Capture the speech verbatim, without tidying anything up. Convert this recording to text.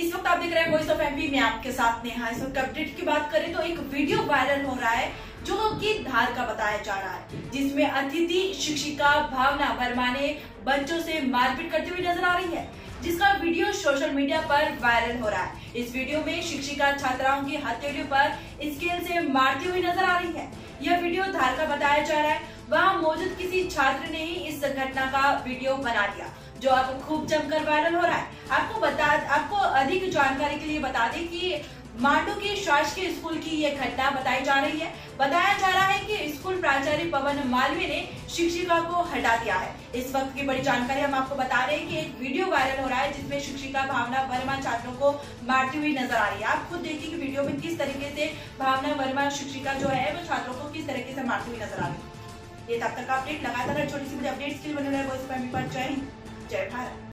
इस वक्त आप देख रहे हैं वॉइस ऑफ एमपी में आपके साथ नेहा। इस वक्त अपडेट की बात करें तो एक वीडियो वायरल हो रहा है जो कि धार का बताया जा रहा है, जिसमें अतिथि शिक्षिका भावना वर्मा ने बच्चों से मारपीट करती हुई नजर आ रही है, जिसका वीडियो सोशल मीडिया पर वायरल हो रहा है। इस वीडियो में शिक्षिका छात्राओं की हथेलियों पर स्केल से मारती हुई नजर आ रही है। यह वीडियो धार का बताया जा रहा है। वहां मौजूद किसी छात्र ने ही इस घटना का वीडियो बना दिया, जो अब खूब जमकर वायरल हो रहा है। आपको बता आपको अधिक जानकारी के लिए बता दें कि मांडू के शासकीय स्कूल की ये घटना बताई जा रही है। बताया जा रहा है कि स्कूल प्राचार्य पवन मालवीय ने शिक्षिका को हटा दिया है। इस वक्त की बड़ी जानकारी हम आपको बता रहे हैं कि एक वीडियो वायरल हो रहा है जिसमें शिक्षिका भावना वर्मा छात्रों को मारती हुई नजर आ रही है। आप खुद देखिए कि वीडियो में किस तरीके से भावना वर्मा शिक्षिका जो है वो छात्रों को किस तरीके से मारती हुई नजर आ रही है। ये तब तक अपडेट लगातार छोटी सी बड़ी अपडेट्स के लिए बने रहे। जय हिंद, जय भारत।